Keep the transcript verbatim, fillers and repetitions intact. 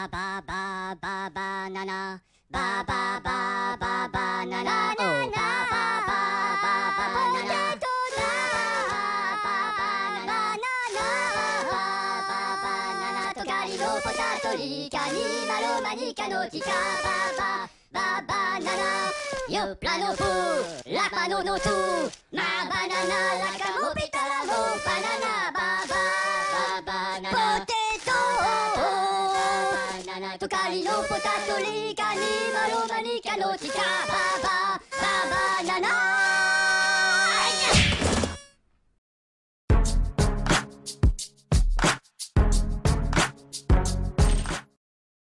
バババババナナバババババナナバババババナナポテトだババババナナトカリのポタトリカニマロマニカのキカババババナナヨプラノプラパノノトマバナナラカモペタラモバナナババババナナポテトトカリのポタトリカニマロマニカのキカババババナナ